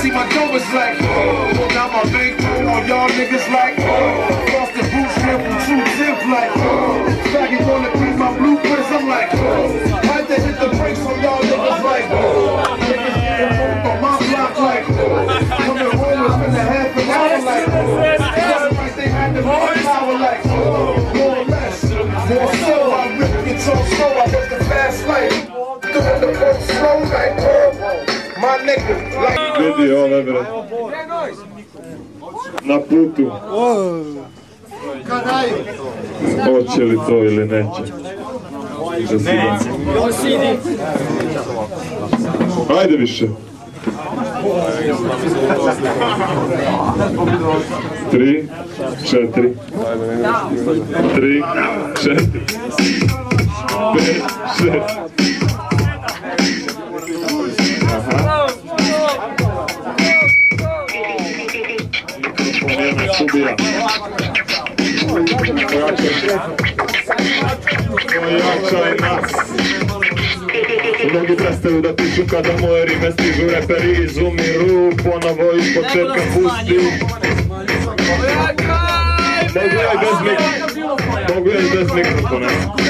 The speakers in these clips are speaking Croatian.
see my dough was like, now my bankroll on y'all niggas like, lost the boot strip from True Tip like, faggot wanna be my blueprints, I'm like, right there hit the brakes on y'all niggas like, niggas getting moved on my block like, coming home and spend a half an hour like, like they had the more power like, more or less, more so, I rip it so slow, I was the fast life, doing the boat slow like, my nigga like. Vidi ove bre, na putu. Hoće li to ili neće? Neće. Ajde više. 3, 4. 3, 4. 5, 6. Subija. Ojačaj nas. Mnogi prestaju da pišu kada moje rime stižu, reperi izumiru, ponovo iz početka pusti. Mogu ja i bez mikrofona.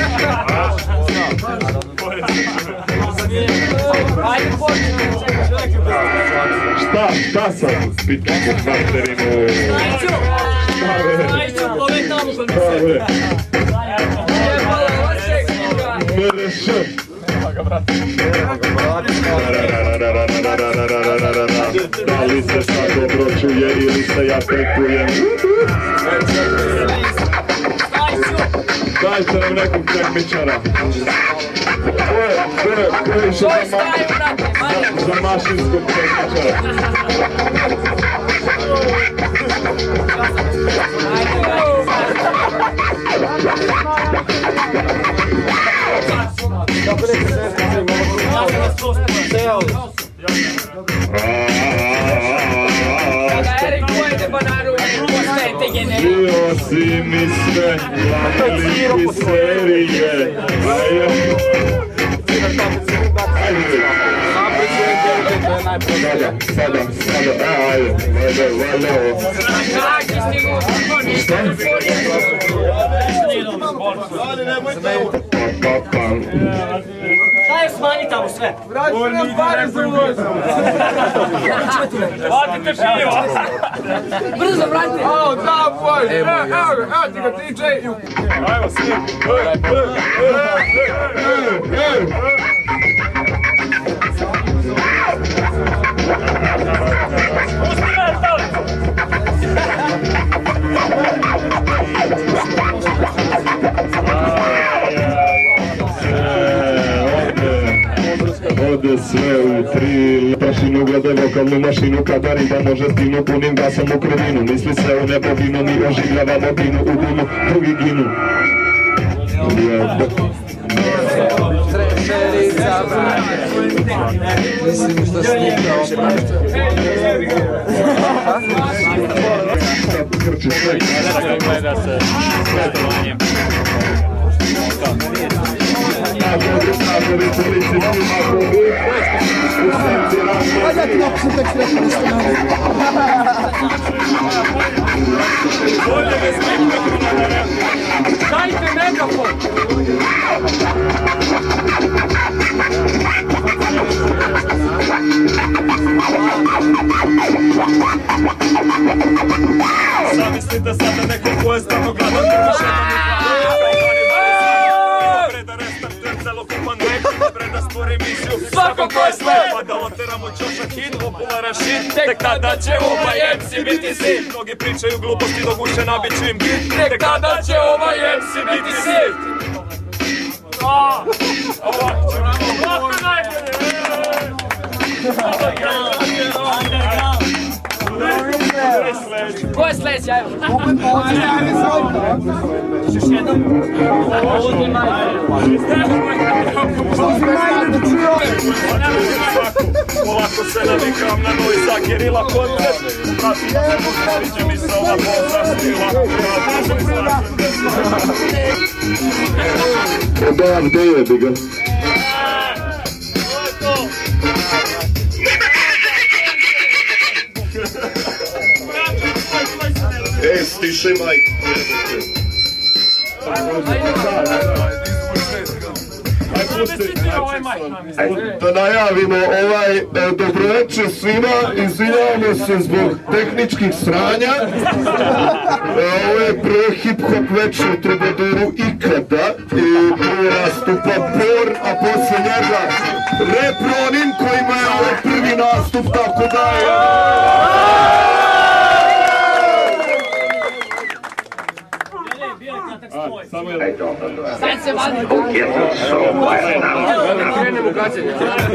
Šta sad? Pitam kod materinu. MRŠ. Da li se sad dobro čuje ili se ja trikujem? Dajte nam nekog tehničara. Ko je išao za mašinskog tehničara? Bio si mi sve, glavni si serije. Sada, Daj smanji tamo sve. Vratite pivo. Brzo vratite. Oh, da, boy. Evo ti ga DJ. Ajmo svi. Ode sve u tri. Prašinu gledaj vokalnu mašinu, kada riba može stinu, punim gasom u krivinu. Misli sve u nebobinu, mi oživljavamo binu, u dimu, drugi ginu. Mislim što snimao Gleda se svetovanjem. Hajde ti napišem tek sretno nešto naravno. Dajte megafon! Zamislite sada neko ko je stvarno gledao Svako ko je slepa da oteramo čošak hit, popularan shit, tek tada će ovaj MC biti sit. Mnogi pričaju gluposti dok uše nabit ću im bit, Tek tada će ovaj MC biti sit. Ovako najbolje. Ko je sledeći, ajmo? Još jednom? Ovdje Polako se navikam na novi zakirila koncert. Pratim se viđe mi se ova poza stila. Odavde jebi ga. stiše majku. Da najavimo dobroveče svima, izvinjavamo se zbog tehničkih sranja. Ovo je prvo hip-hop večer u Trubadoru ikada i prvo nastupa Bor, a poslije njega Rap Ronin kojima je ovo prvi nastup, tako da je... Sad se vadi. Krenemo gađenje.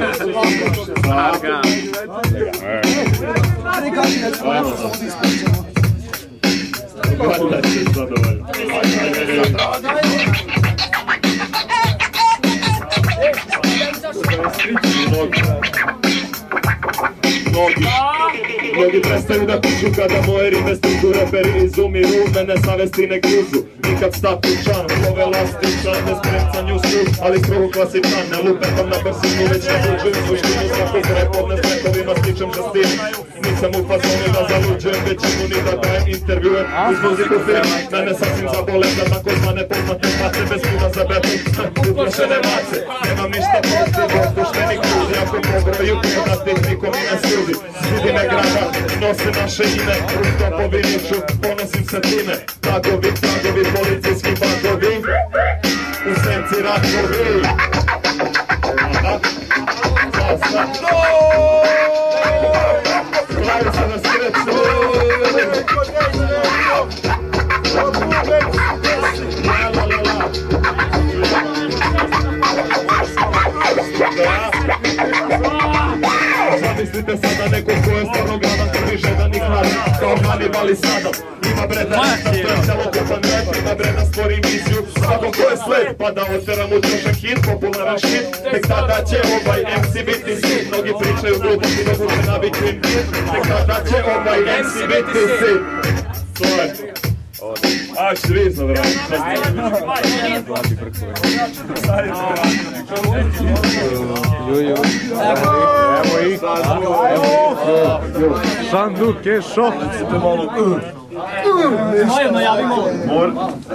Mnogi prestaju da pišu kada moje rime stižu, reperi izumiru, mene savesti ne gruzu. Nikad statičan, love lastičan, ne skrecanju su, ali strogo klasičan. Ne lupetam na brzinu, već ne buđujem suštinu, svakog repodne s rekovima stičem žastinu. Nisam u fazonu da zaluđujem većinu, ni da dajem intervjue uz muziku film. Mene sasvim zabole da takozvane poznate face, bez kuda za bebu, uplašene mace. Nemam ništa protiv, opušteni krudi, ako pobroju podatih nikom ne sudi. Sudine grada, nose naše ime, rusto po viniću, ponosim se time. Tagovi, policijski bagovi, u senci rakovi. Pravi se na sreću. Zamislite sada neko ko je stvarno gladan, krvi žedan i hladan, kao Hannibal i Saddam. Ima breda ništa, to je celokupan rap, ima breda stvori misiju, svakom ko je sled, pa da otveram u trošak hit, popularan shit, tek tada će ovaj MC biti sit. Mnogi pričaju gluposti, mogu se nabiti im hit, tek tada će ovaj MC biti sit. To je to. A, ćete vidjeti sad vrati. Evo ih. Sanduk je šok. Mojeno, javi malo. Mor.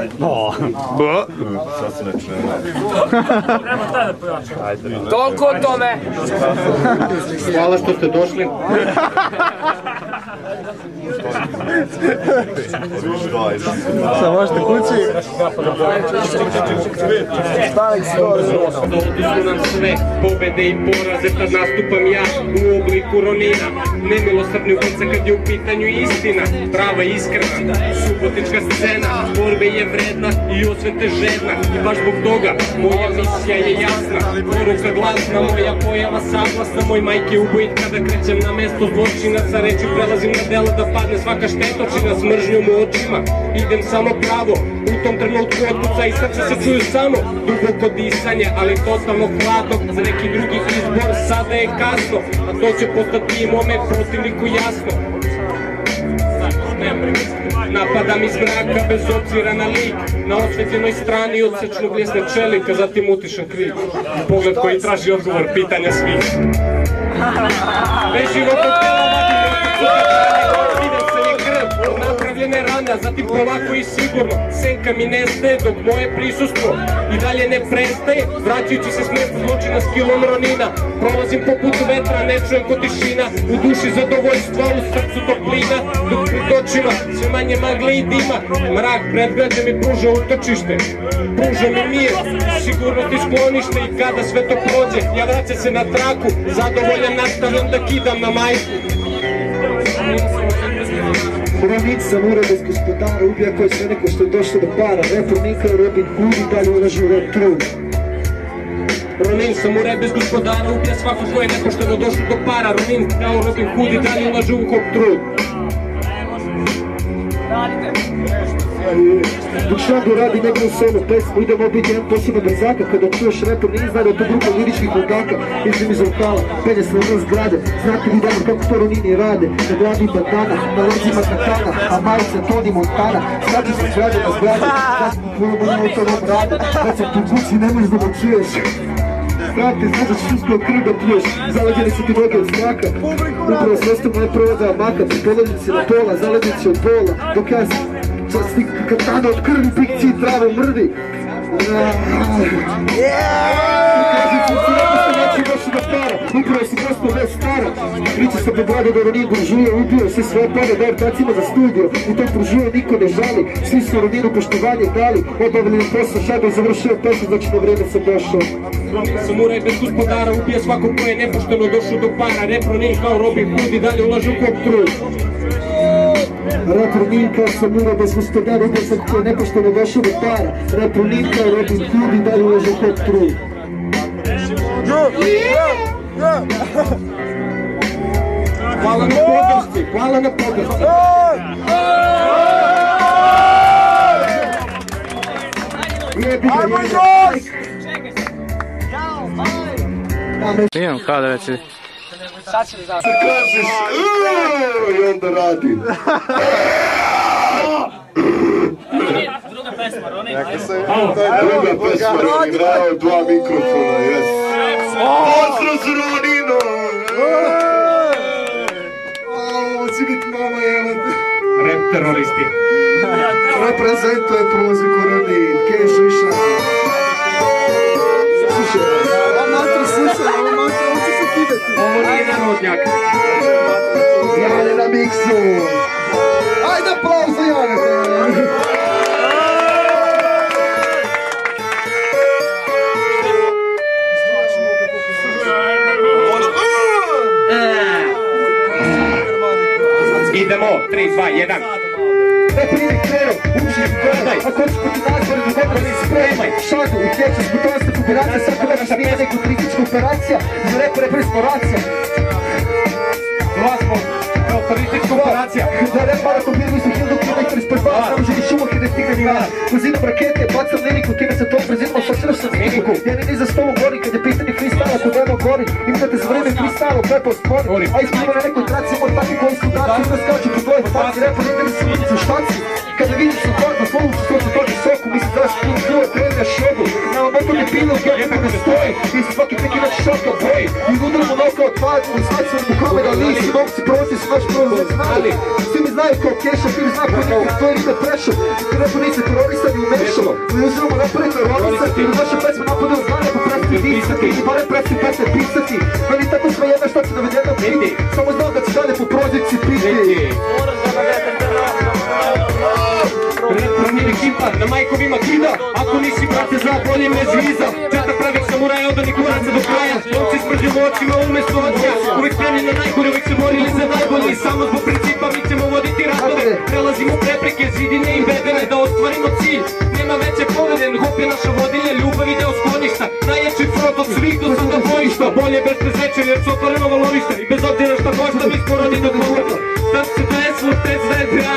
Sad se ne čuje. Treba taj da pojačam. Toliko o tome. Hvala što ste došli. Sa možete kući. Oduzmu nam sve pobede i poraze, tad nastupam ja u obliku Ronina. Nemilosrdni ulica kad je u pitanju istina, prava i iskrena, subotička scena, borbe je vredna i osvete žedna. I baš zbog toga moja misija je jasna, poruka glasna, moja pojava saglasna. Moj majke ubojit kada krećem na mesto zločina, sa reći prelazim na delo da padne svaka štetočina s mržnjom u očima. Idem samo pravo, u tom trenutku otkuca i srce se čuju samo duboko disanje, ali totalno hladno. Za neki drugi izbor sada je kasno, a to će postati i mome protivniku jasno. Napadam iz mraka bez obzira na lik, na osvetljenoj strani odsečnog ljesne čelika, zatim utišan krik, pogled koji traži odgovor pitanja svih. Bez života tela vadim, idem se je krv, napravljene rana, zatim polako i sigurno, senka mi nestaje dok moje prisustvo i dalje ne prestaje, vraćajući se s mjesta zločina s kilom Ronina. Prolazim poput vetra, ne čujem ko tišina, u duši zadovoljstva, u srcu toplina, dok pred očima sve manje magle i dima. Mrak predgrađa mi pruža utočište, pruža mi mir, sigurnost i sklonište. I kada sve to prođe, ja vraćam se na traku, zadovoljan nastavljam da kidam na majku. Ronin sam uredec gospodara, ubija koji sve neko što je došlo do para. Rapper Nika i Robin Hood i dalje ulažu u rap trud. Ronin sam uredec bez gospodara, ubija svako ko je nepošteno došlo do para. Ronin kao Robin Hood i dalje ulažu u hop trud. Dok Šandu radi neku solo pesmu, idemo biti jedan poseban brzaka. Kada čuješ rapper ne izgleda to grupa liričkih ludaka. Izim iz lokala, penje se na zgrade. Znate vi dobro kako to Ronini rade. Na glavi bandana, na leđima katana, a majica Tony Montana. Znači se zgrade na zgrade, znači mi tvojom onom autorom rade. Kad sam tu kući ne možeš da me čuješ. Znate, znaš da ćeš uskoro krv da piješ, zaleđene su ti noge od straka. Upravo s ostom ne provoda maka, ti polaznici na pola, zaleđenici od bola. Dok ja Časnik katana od krvi, pikci i travo mrdi. Upravo si postao već stara. Priča se pogledao da Ronin buržuje ubio sve svoje pare da ortacima za studio. U tom buržuje niko ne žali. Svi su Roninu poštovanje dali. Obavili posao, šago završio pesmu, znači na vreme sam došao. Samuraj bez gospodara ubije svakog ko je nepošteno došao do para. Rap Ronin kao Robin Hood i dalje ulažu kog trud. Rap Ronin kao Samuraj bez gospodara ubije svakog ko je nepošteno došao do para. Rap Ronin kao Robin Hood i dalje ulažu kog trud. Hvala na podršci, hvala na podršci. Imam kada reći. Kažeš i onda radi. Druga pesma, Ronin. Druga pesma, Ronin, dao dva mikrofona, jes. Pozdrav za Ronino! Ovo će biti mama jelate. Rap teroristi. Reprezentuje proziku Ronin, Kešo i Šan. Slušaj, ovo će se kidati. Ovo nije narodnjak. Jane na miksu. Ajde aplauz za Jane. Idemo, 3, 2, 1. Ne primi krenu, uči i gledaj. Ako ću poti nazvori do dobro ne spremaj. Šadu i tječe s butonstva kuberacija. Sad ko danas nije neku kritička operacija. Za repore prespораcija. Glasmo, autoritetska operacija. Da rep maraton birgu su hildu kilometra ispred dva. Naruženi šumok i ne stigne ni rad. Kozinam rakete, bacam liriku, time se to prezimao sa sršom mimiku. Jer ni za stolom gori kad je pitanje freestyle ako demo gori. Imate za vreme freestyle, prepo spori. A ispredimo na nekoj traci, imao takvi koji su daci. Onda skaču po tvoje faci, repo nikada se vidi u štaci. Kada vidiš su tvoj na slovu, što se toči soku, misli da si pun zlo, trenja šogu. Nama motor je bilo, gdje ne stoji. I se svaki tek inači šoka boji. I udaramo noka od tvadu, i svaci u kamera lisi. Novci prosi su naš prolazak znali. Svi mi znaju kao Keša, film zna koji nikad tvoj ide prešao. Ti repo nisi terorista ni umešao. Mi uzimamo napred terorisati. U naše pesme napadaju znanja pa presti disati. I bare presti pesme pisati. Meni tako sve jedna šta će navedeno biti. Samo znam da će dalje po prozirci piti. Ronin ekipa, na majkovima kida. Ako nisi brate za bolje me zviza. Četa pravih samuraja od onih kuraca do kraja. Lovci s mržnjom očima umjesto očija. Uvijek spremni na najgore, uvijek se borili za najbolji. Samo zbog principa mi ćemo voditi ratove. Prelazimo prepreke, zidine i bedere da ostvarimo cilj. Nema veće pobjede, hop je naša vodilja. Ljubav ide od skloništa. Najjači front od svih do sada bojišta. Bolje bez prezreće jer su otvoreno valorišta. I bez obzira šta košta mi smo rodi do govorno. Tad se desilo predstavlja.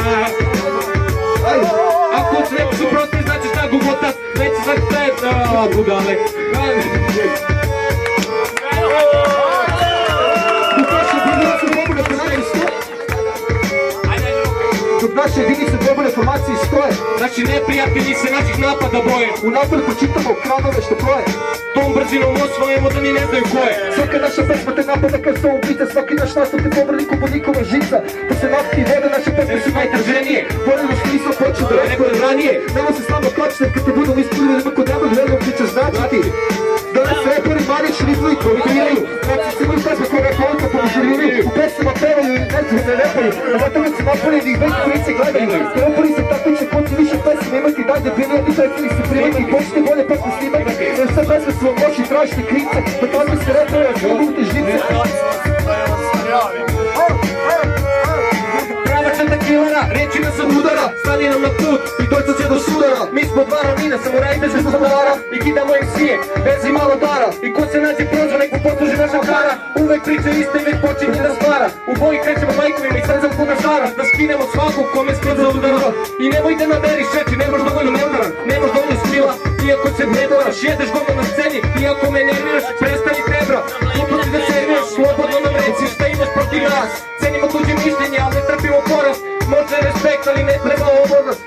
Ako se neko suprotni, znači šta gugotas, neće sad pred, budale. Dok naše jedinice borbe formacije stoje. Znači neprijatelji se naših napada boje. Unapred počitamo kranove što proje. Tom brzinom osvojemo da ni ne znaju ko je. Svaka naša pesma te napada kao sto ubica. Svaki naš nastup te povrni ko bodnikova žica. Da se nafti i voda, naše pesme su najtrženije. Borimo što nismo počeli da rekao je ranije. Nemo se slamo kačne kad te budemo ispunili. Nema kod nema gledom ti će značiti. Danas reperi Marić ritmu i korigiraju. Znači se moji pesme koja rekolika pomožiraju. U pesmama pevaju i ne repaju. A zato već se napoljeni i već koji se gledaju. Teropori se tako će konci više pesme imati. Daj debilije, ni taj film se primati. Počne bolje pesme snimati. Jer sve pesme su vam moći tražiti krivce. Da tako se repaju, a sve mogu te žice. Pravačan takilera, reći nas od udara. Stani nam na put i doći će do sudara. Mi smo dva Ronina, samuraji bez gospodara. I kidamo im sije, bez i malo dara. I ko se nađe prođa, nek mu posluži naša kara. Uvek priče iste i već počinje da stvara. U boji krećemo majkovima i srezam puna žara. Da skinemo svakog kome skroz za udara. I nemoj da naberiš reči, nemaš dovoljno neudaran. Nemaš dovoljno stila, iako se ne boraš. Jedeš goma na sceni, iako me nerviraš. Prestani tebra, uputi da serviraš. Slobodno nam reci šta imaš protiv nas. Cenimo tuđe mišljenje, ali ne trpimo poraz. Može respekt, ali ne treba obolnost.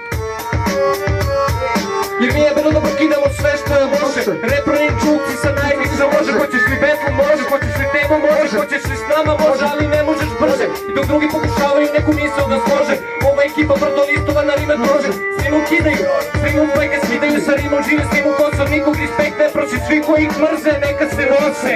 Jer mi jebeno dobro kidamo sve što je loše. Rap Ronin čukci sa najviša može. Hoćeš li betlu, može, hoćeš li temu, može. Hoćeš li s nama, može, ali ne možeš brže. I dok drugi pokušavaju neku misao da slože. Ova ekipa brdo listovana ime prože, svi mu kidaju, svi mu pleke skidaju sa rimom, žive svi mu kosom, nikog respekt ne proći, svi koji ih mrze, neka se nose.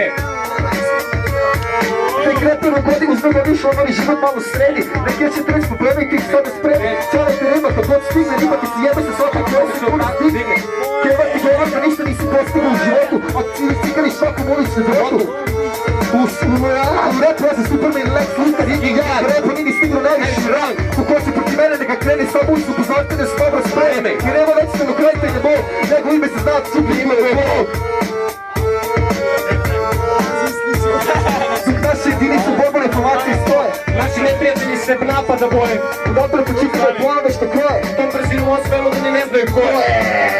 Tek repero godinu zbog više onori život malo sredi. Neki će treć probleme i ti ih sada spremi. Cijela ti rima kad god stigne, rima ti se jebe se svaka koja se puno stigne. Keva ti govor da ništa nisi postigao u životu, a ti cikali svakom uličnu drotu. U repu ja sam Superman, Lex Luthor, Iggy Gar. U repu nini stignu najviši rang. U ko će proti mene neka krene sa ulicu, poznate ne s dobro spreme. I nema već se krajitelja bol, nego ime se znat supi ime je bol. Naše jedinice borbene informacije stoje. Naši neprijatelji se napada boje. Dobro počitava plave što kroje. Tom brzinom osvelo da ni ne znaju ko je.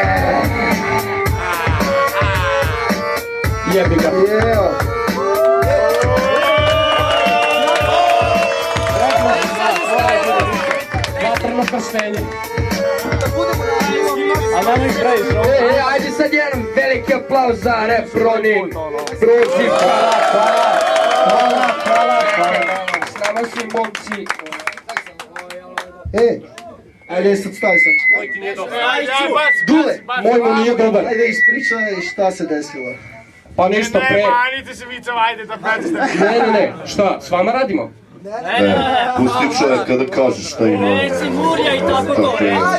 Jebi ga. Vatrno krštenje. Ajde sad jedan veliki aplauz za rap Ronin. Prozivka. Hvala. S nama su i momci. Ajde sad stavi sad. Moj ti nije dobar. Dule, Moj mu nije dobar. ajde ispričaj šta se desilo. Pa ništa pre. Manite se vicom, ajde da predstavite. Ne. Šta, s vama radimo? Pusti čovjeka da kaže šta ima. Murja i tako to.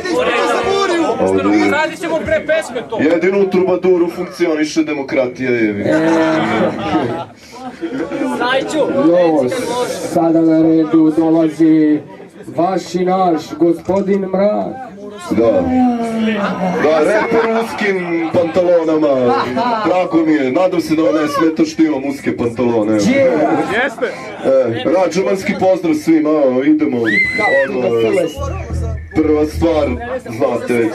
Radit ćemo pre pesme to. Jedino u Trubaduru funkcioniše demokratija, jevi. Zajču. Sada na redu dolazi vaš i naš gospodin Mrak. Da, reper u uskim pantalonama, drago mi je, nadam se da vam ne smeta što imam uske pantalone. Jeste? Rađamanski pozdrav svima, idemo. Prva stvar, znate već,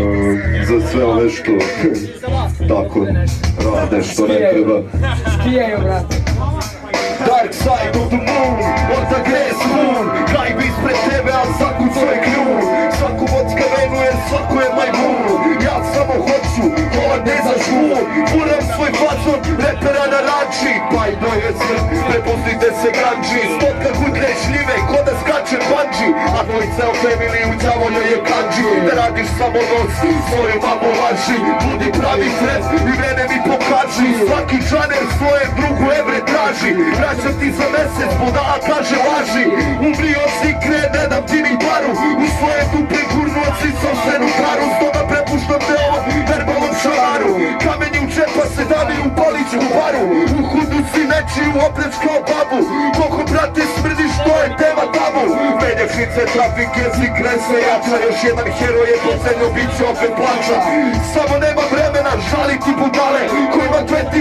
za sve ove što tako rade što ne treba. Skijaju, brate. Dark side of the moon, od the grass moon. Gajbi ispred tebe, a zakucao je kljun. Svaku vodska venuje, svako je majmun. Ja samo hoću, ova ne za žmur. Furam svoj fazon, repera na ranči. Pajdo je crn, prepustite se ganđi. Stotka hudne šljive, ko da skače banđi. A tvoj ceo family u djavolja je kanđi. Da radiš samo noc, svoju mamu laži. Budi pravi fred i mene mi pokaži. Svaki džaner svoje drugu evre traži. Vraćam ti za mesec, budala kaže laži. Umrio si krene, dam ti mi paru. U svoje dupe gurnuo si sopstvenu karu. Stoga prepuštam te ovom verbalnom šalaru. Kameni u džepa se davi u poliću baru. U hudu si nečiju opreć kao babu. Koliko brate smrdiš, to je tema tabu. Menjevšice, trafike, zi kresne jača. Još jedan hero je pocenio, bit će opet plaća. Samo nema vremena, žali ti budale. Kojima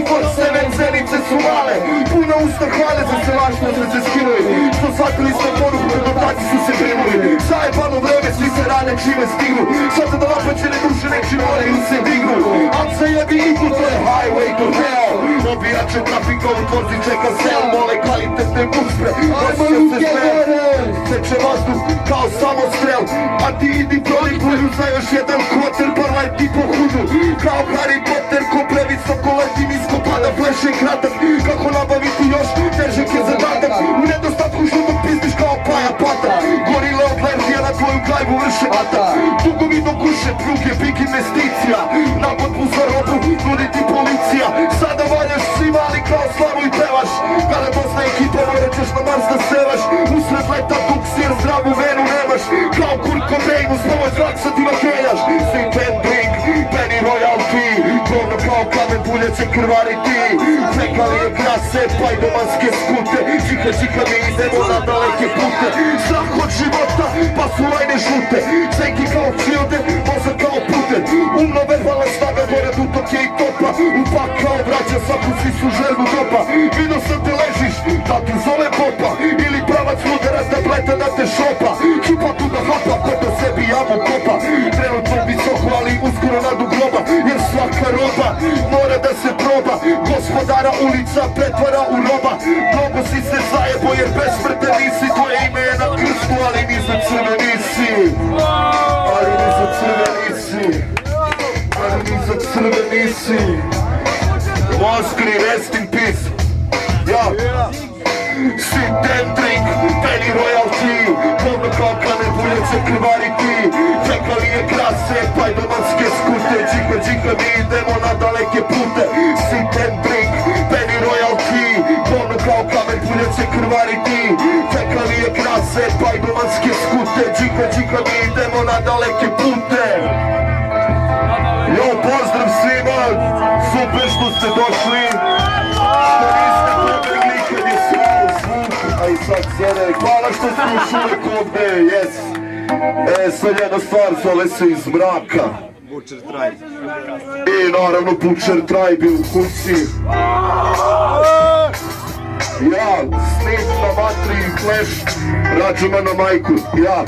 24/7 zenice su male. Puno usta hvale za se lažno da se skinuli. Što shvatili smo poruku, predotaci su se primuli. Zajebano vreme, svi se rane čime stignu. Sad da lapaćene duše neči moraju se dignu. Al se jebi idu, to je highway to hell. Obijače trafika u tvorci čeka sel. Mole kvalitetne muspre, osjeća se sve. Teče vazduh kao samostrel. A ti idi prolipuju za još jedan kvoter. Parlaj ti po hudu, kao Harry Potter. Ko previsoko leti, nisko pada, fleše kratak. Kako nabaviti još težak je zadatak. U nedostatku žutog pizdiš kao paja pata. Gorile od lerdija na tvoju gajbu vrše atak. Dugovi do kuše, pruge, big investicija. Napad za robu, nudi ti policija. Sada valjaš svima, ali kao slavu i pevaš. Kada Bosna ekipa, morećeš na Mars da sevaš. Usred leta tuksir, zdravu venu nemaš. Kao Kurt Cobain, uz pomoć draksa ti makeljaš. Sing and drink, Penny Royalty. Govno kao kamen, bulje će krvariti. Fekali je krase, pa i domanske skute. Čika mi idemo na daleke pute. Strah od života, pa su lajne žute. Cenki kao čilde, mozak kao puter. Umno verbalna snaga, gore dutoke i topa. Upak kao vraća, svaku svi su želju dopa. Vidio sam te ležiš, da ti zove popa. Ili pravac ludera, tableta da te šopa. Čupa tu da hapa, ko do sebi jamu kopa. Trenutno visoko, ali uskoro nadu groba. Jer svaka roba mora da se proba. Gospodara ulica pretvara u roba. Mnogo si se zajebo jer bez smrte nisi. Tvoje ime je na krstu, ali nisam crvenici. Ali nisam crvenici. Ali nisam crvenici. Moskri, rest in peace. Ja. Sit and drink, Penny Royalty. Govno kao kamen, bulje će će krvariti. Čekali je krase, pajdomanske skute. Džika, džika, mi idemo na daleke pute. Sit and drink, penny royalty. Govno kao kamen, pulje će krvariti. Čekali je krase, pajdomanske skute. Džika, džika, mi idemo na daleke pute. Jo, pozdrav svima, super što ste došli, što niste pobegli kad je srao zvuk, a i sad sjede, hvala što ste još uvijek ovdje, jes. Sad jedna stvar zove se Iz mraka. I naravno Butcher Tribe u kući. Ja, Snake na vatri i Flash, računa na majku, ja.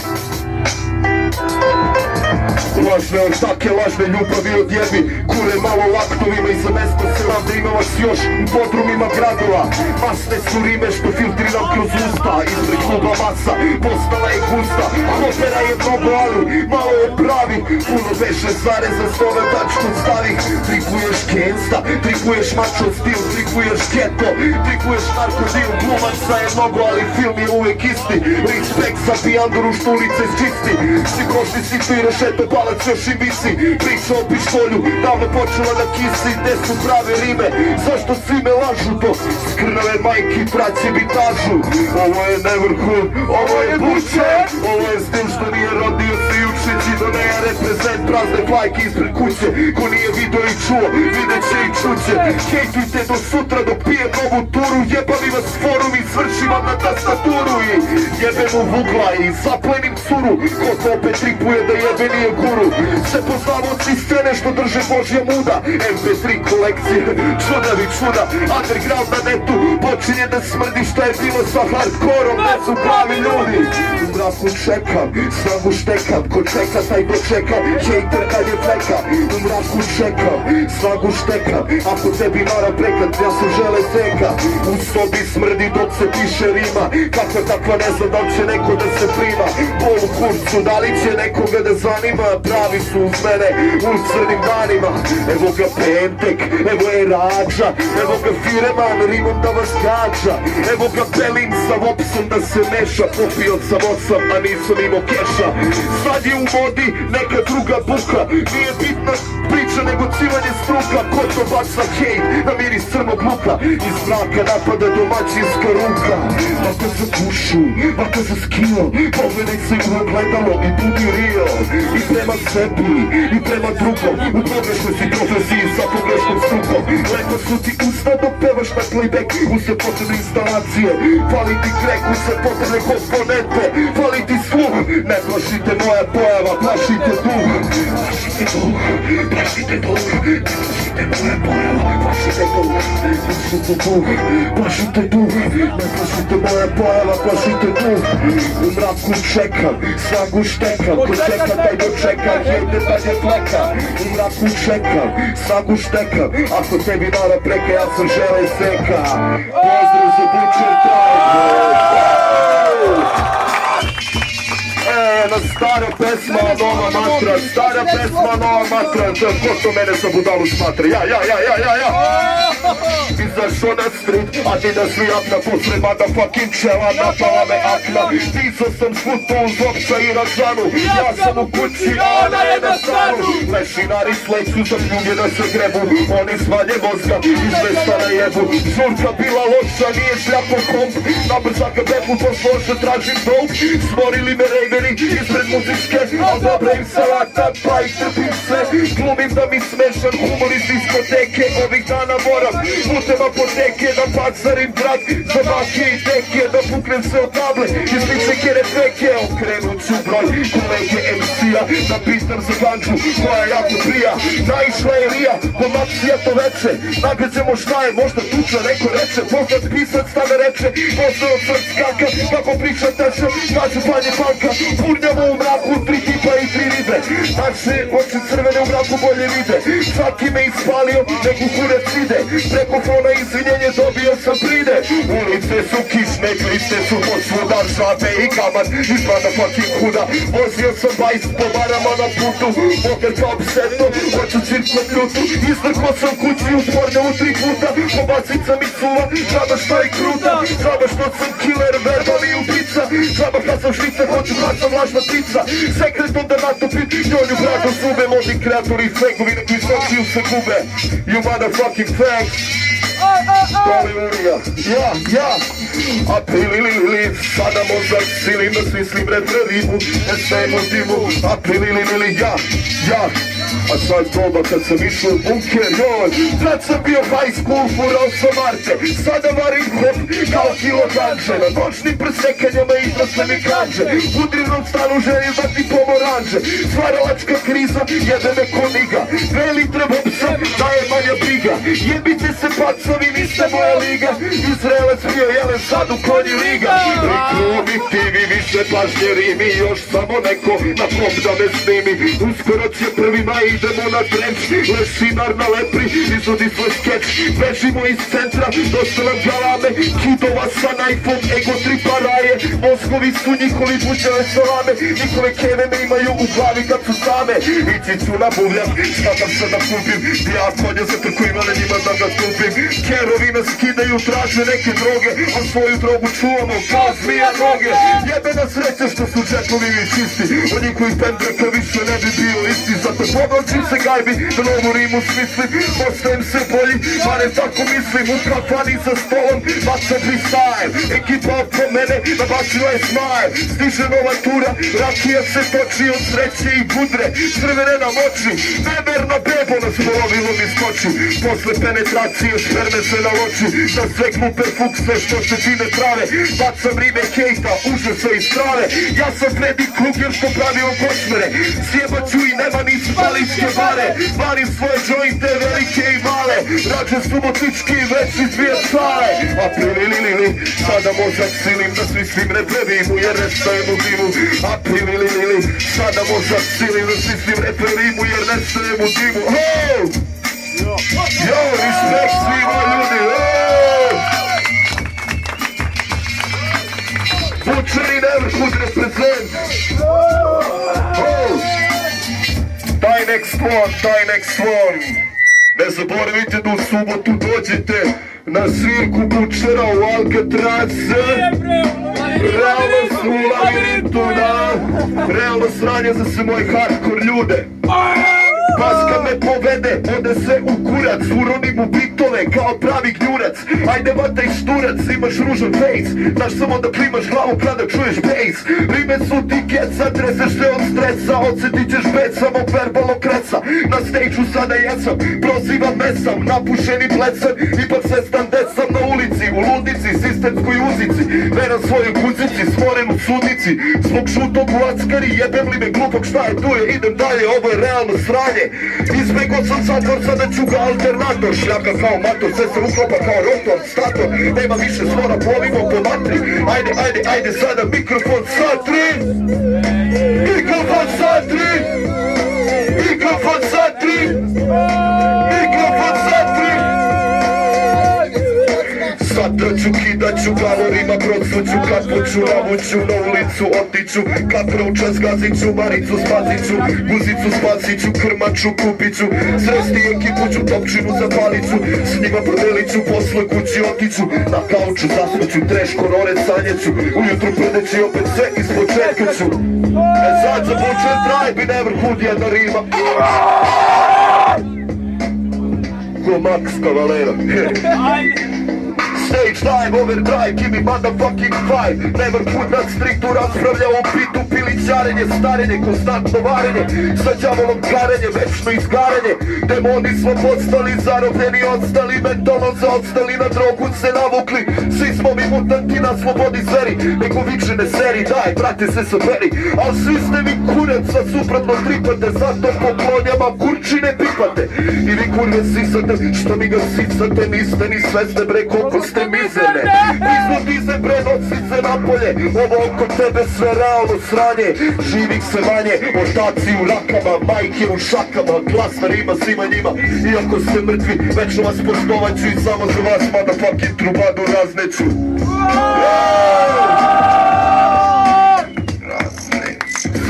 Lažne ortake, lažne ljubavi od jebi, kure malo laktovima i za mesto selam da ima vas još u podrumima gradova. Masne su rime što filtriram kroz usta, ispred kluba masa, postala je gusta. Opera je mnogo, ali malo je pravi, puno veše zareza s ove tačku stavi. Trikuješ Kensta, trikuješ mačo stil, trikuješ keto, trikuješ narkodil. Glumaca je mnogo, ali film je uvijek isti. Respekt za pijanduru što ulice čisti. Svi prošli si tu i rešeto palac još i visi. Priča o pištolju, davno počela da kisi. Gde su prave rime, zašto svi me lažu? To skrnave majki praće bitažu. Ovo je Neverhood, ovo je Butcher. Ovo je stil što nije rodio se juče. Gidoneja reprezent prazne plajke ispred kuće. Ko nije video i čuo, vidjet će i čuće. Hejtujte do sutra dok pijem novu turu. Jebali vas forum i svršim vam na tastaturu. I jebem u vugla i zaplenim curu. Ko to opet tripuje da jebe nije guru. Se poznavoci scene što drže Božja muda. MP3 kolekcije, čudavi čuda. Underground na netu počinje da smrdi. Šta je bilo sa hardkorom, ne su pravi ljudi. U mraku čekam, snagu štekam. Ko čeka taj dočeka, hejter kad je fleka. U mraku čekam, snagu štekam. Ako tebi mara prekat, ja sam železeka. U sobi smrdi dok se piše rima. Kakva takva ne znam da li će neko da se prima. Bol u kurcu, da li će nekoga da zanima. Pravi su uz mene u crnim danima. Evo ga Pentek, evo je Rađa. Evo ga Fireman, rimom da vas gađa. Evo ga Pelim sa Vopsom da se meša. Popio sam 8, a nisam imao keša. Sad je u modi neka druga buka. Nije bitna priča nego civanje struka. Ko to baca hejt na miris crnog luka. Iz mraka napada domaćinska ruka. Vaka za dušu, vaka za skill. Pogledaj se u ogledalo i budi real. I prema sebi, i prema drugom. U pogrešnoj si profesiji sa pogrešnom strukom. Leko su ti usta dok pevaš na playback. Use potrebne instalacije, fali ti krek, use potrebne komponente. Fali ti sluh, ne plašite moja pojava, plašite duh. Plašite duh, plašite duh. Ne plašite moja pojava, plašite duh. Plašite duh, plašite duh. Ne plašite moja pojava, plašite duh. U mraku čekam, snagu štekam. Ko čeka taj dočeka, hejte tad je fleka. U mraku čekam, snagu štekam. Ako tebi mara preka, ja sam železeka. Pozdrav za Butcher Tribe. Jedna stara pesma, nova matra. Stara pesma, nova matra. Ko to mene za budalu smatra? Ja. Izašao na street, a ti da svi apna posred motherfucking čela. Napala me akna, pisao sam svutu uz Vopsa i Ražanu. Ja sam u kući, a ona je na stanu. Lešinari sleću za pljuge da se grebu. Oni svalje mozga, izvesta na jebu. Žurka bila loša, nije šljapo komp. Na brzaka bepu poslože, tražim dope. Smorili me rejveri ispred muzičke. A dobra im salata, pa ih trpim sve. Glumim da mi smešan humor iz diskoteke. Ovih dana moram putem apoteke da pacarim grad za bake i deke. Da puknem se od table iz ličeke refeke. Okrenut ću broj kolege MC-a. Da pitam za ganđu koja jako prija. Naišla je Rija, po Maksija to veče. Nagađemo šta je, možda tuča neko reče. Poznat pisac stave reče, poznao src skaka. Kako priča teče, kažu panje panka. Purnjamo u mraku, 3 tipa i 3 ribe. Naše oči crvene u mraku bolje vide. Svaki me ispalio, neku kurac ide. Preko fona izvinjenje dobio sam pride. Ulice su kišne, klište su posvuda. šape i kaman iz motherfucking huda. Vozio sam bajs po barama na putu, moker kao pseto, hoću cirko ljutu. Izdrko sam kući u spornjavu 3 puta, pobasica mi suva, žaba šta je kruta. Žaba što sam killer, verbali ubica, žaba kad sam šlica, hoću kad sam lažna tica. Sekretom da natopim, njonju bradu zube, modni kreatori i fegovi, neki sočiju se gube. You motherfucking thanks. Hallelujah, ja, a pililili, sada mozak silim da smislim repre ribu, estajemo dimu, a pililili, ja, a sad doba kad sam išao u bunker, joj, tad sam bio high school, furao sam arte, sada varim hop kao kilo ganče, na noćnim presekanjama izrasle mi kanđe, u drivnom stanu želim dati pomoranđe, stvaralačka kriza, jede me ko niga, 2 litre bopsa, daje manja briga, jebite se pacovi, niste moja liga, Izraelac bio jelen, sad u konji liga, rekrumitivi, više pažnje rimi, još samo neko na pop da me snimi, uskoro će 1. maj, idemo na trenč, lešinar na lepri, izvodi svoj skeč, bežimo iz centra, dosta nam galame, kidova sa najfom, ego tripa raje, mozgovi su njihovi buđave salame, njihove keve me imaju u glavi kad su same, ići ću na buvljak, skatam se da kupim, ja konja za trku imale njima da ga tupim, kerovi me skidaju, traže neke droge, a svoju drogu čuvamo kao zmija noge, jebe na sreće što su džepovi mi čisti, od njihovih pendreka više ne bi bio isti, zato povlačim se gajbi, da novu rimu smislim, postajem se bolji, barem tako mislim, u kafani za stolom, baca freestyle, ekipa oko mene, nabacila je smile, stiže nova tura, rakija se toči od sreće i budre, crvene nam oči, nemerna bebo nas polovilo mi skoči, posle penetracije sperme se naloči, da sveknu perfukse što se čine trave, bacam rime hejta, užasa i strave, ja sam Freddy Krueger što pravio košmere, sjebaću i nema ni spaličke bare, varim svoje jointe velike i male, rađe subotički i veći dvije sale, a pililili, sada mozak silim da smislim reperimu jer nestajem u dimu, a pililili, sada mozak silim da smislim reperimu jer nestajem u dimu, yo, respekt svima ljudi, Butcher in Everhood represent, taj next one, ne zaboravite da u subotu dođete na svirku Butchera u Alcatraze, realno su u labirintu, da, realno sranje za sve moje hardcore ljude. Paska me povede, ode se u kurac, uronim u bitove kao pravi gnjurac. Ajde vataj šturac, imaš ružan face, znaš samo da klimaš glavu kada čuješ bass. Rime su ti keca, treseš se od stresa, odsjetit ćeš bet samog verbalnog kreca. Na stage-u sada jesam, prozivam mesam, napušeni plecem, ipak svestan decam na ulici, u ludnici, sistemskoj uzici. Veram svojoj kuzici, smoren u sudnici, zbog žutog u ackari, jebem li me glupog, šta je tu je, idem dalje, ovo je realno sranje. Izbjegao sam zatvor, sada ću ga alternator, šljaka kao mator, sve se uklopa kao rotor, stator, nema više zvora, plovimo po matri, ajde sada mikrofon satri, mikrofon satri, mikrofon satri, mikrofon satri. Satraću, kidaću, gavorima procvuću, kapuću, navuću, na ulicu otiću, kad prouča zgaziću, maricu spaziću, guzicu spasiću, krmaču kupiću, sresti ekipu ću, topčinu zapaliću, s njima podeliću, posle kući otiću, na kauču zasluću, treš korone sanjeću, ujutru predeći opet sve ispočetka ću. Sad za Butcher Tribe in Everhood jedna rima. Ko Max Cavalera. Stage dive, overdrive, give me motherfucking five. Neverhood nad striktu raspravlja o pitu, pilićarenje, starenje, konstantno varenje, sa djavolom karenje, večno izgaranje. Demoni smo postali zarobljeni, ostali mentalno zaostali, na drogu se navukli. Svi smo mi mutanti na slobodi zveri, neko vičene seri, daj brate se saberi. Al svi ste vi kurac, sa suprotno tripate, zato po klonjama kurčine pipate. I vi kurve sisate, što mi ga sisate, niste ni svesne bre koliko ste mizerne. Izvodi se bre, nosi se napolje, ovo oko tebe sve realno sranje. Živih se manje, ortaci u rakama, majke u šakama, glasna rima svima njima. Iako ste mrtvi, večno vas poštovat ću i samo za vas motherfucking trubadu razneću.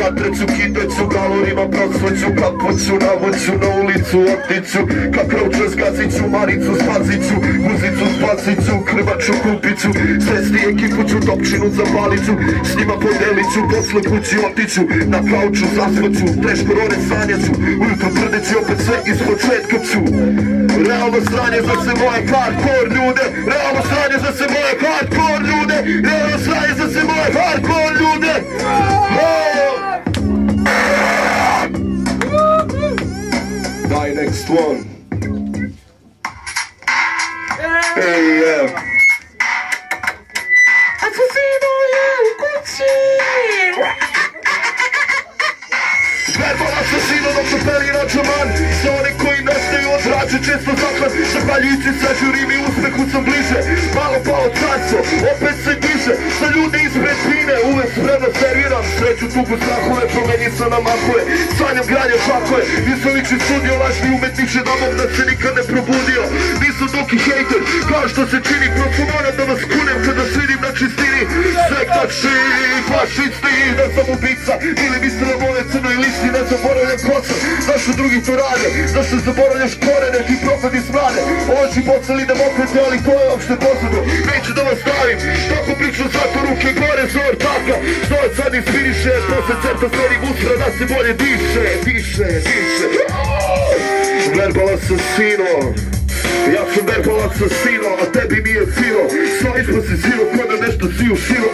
vatreću, kiteću, galorima prosvoću, kapoću, navoću, na ulicu otiću, kak rouče zgaziću, maricu spaziću, guzicu spaziću, krmaču kupiću, svesti ekipu ću, topčinu zapaliću, s njima podeliću, posle kući otiću, na kauču zasvoću, teško rone sanjaću, ujutro prdeći opet sve iz početka ću. Realno sranje za se moje hardcore ljude, realno sranje za se moje hardcore ljude, realno sranje za se moje hardcore ljude. Bye, next one. Hey, yeah. Assassino je u kući. Verbal assassino dok se peri račuman. Za one koji nestaju od rađe često zaklan. Zahvaljujući sa žurim i uspehu sam bliže. Malo pa od carstvo, opet se diže. Za ljude ispred pine, uvek spremno serviram. Sreću, tugu, strahove, promeni se na mahove. Sanjam granje šakove, nisam liči studio. Lažni umetnik će damom da se nikad ne probudio. Nisam doki hejter, kao što se čini. Prosto moram da vas kunem kada svidim na čistini. Sektači, fašisti, da sam ubica. Ili misle da vole crnoj listi, ne zaboravljam kosa. Zašto drugi to rade, zašto zaboravljaš korene, ti profeti smrade. Oči poceli demokrate, ali to je opšte poznato. Neću da vas stavim, tako pričam zato ruke gore za ortaka. Što je sad inspiriše, to se crta smerim ustra da se bolje diše. Verbal assassino, ja sam verbal assassino, a tebi nije fino. Sva ispod si ziro, ko da nešto si u širo.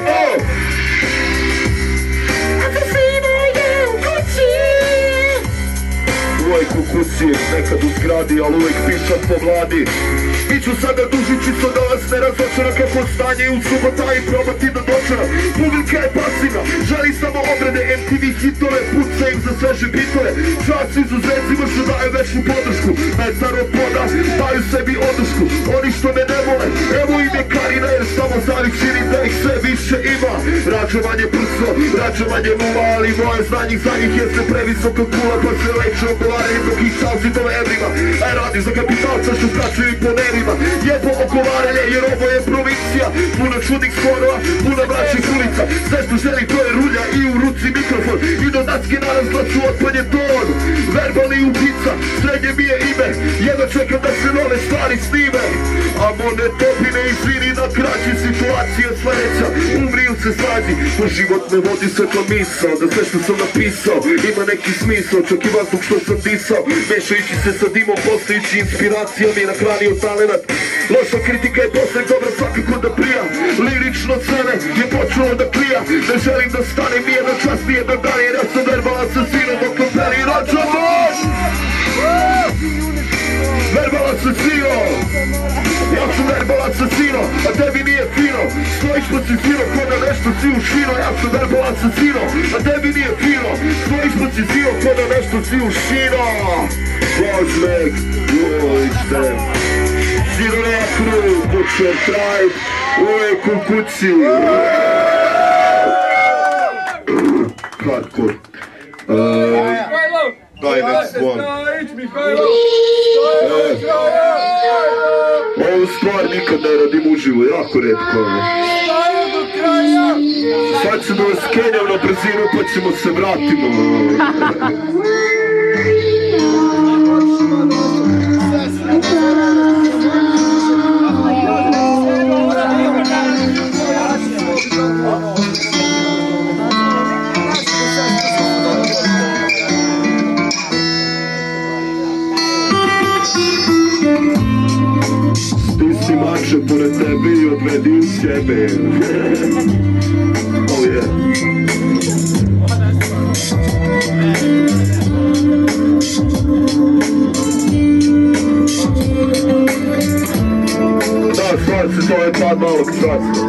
Uvijek u kući, nekad u zgradi, ali uvijek pišat po vladi. Biću sada dužičico da vas ne razočara kako stanje u subota i probati do dočara. Publika je pasivna, želi samo obrade, MTV hitove, puca im za sveže bitove. Čas izuzecima što daju večnu podršku, metar od poda, daju sebi odušku. Oni što me ne vole, evo ide Karina jer samo zavih činim da ih sve više ima. Rađevanje prso, rađevanje nula, ali moje znanje za njih jeste previsoko kula, pa se leče ogovaranje dok ih salzitove evrima. A radi za kapitalca što skačuju i po nerima. Jebo ogovaranje jer ovo je provincija, puno čudnih sporova, puno mračnih ulica. Sve što želi to je rulja i u ruci mikrofon. I do dacke narazgla ću otpanje ton. Verbalni ubica, srednje mi je ime. Jedno čekam da se nove stvari snime. A mone topine izvini na kraći, situacija sledeća. Umri ili se slađi, po život me vodi svetla misao. Da sve što sam napisao ima neki smisao. Čak i vazduh što sam disao, mešajući se sa dimom, postojići inspiracijom i nahranio talenat. Loša kritika je posle dobra svakako da prija. Lirično crne je počelo da klija. Ne želim da stane mi jedan čas, mi jedan dan. Jer ja sam verbal assassino dok me peri račuman. Verbal assassino, ja sam verbal assassino, a tebi nije fino. Stojiš pa si fino, ko da nešto si u šino. Ja sam verbal assassino, a tebi nije fino. Stojiš pa si fino, ko da nešto si u šino. Božmek, uličte. Zero na krug, Butcher Tribe, uvijek u kući. Hardcore. Daj next one. Ovu stvar nikad ne radim uživo, jako retko. Sad ću da vas kenjam na brzinu pa ćemo se vratimo. Stisni mače pored tebe i odvedi u sebe. Oh yeah. Da, stvar se to je pad malog carstva.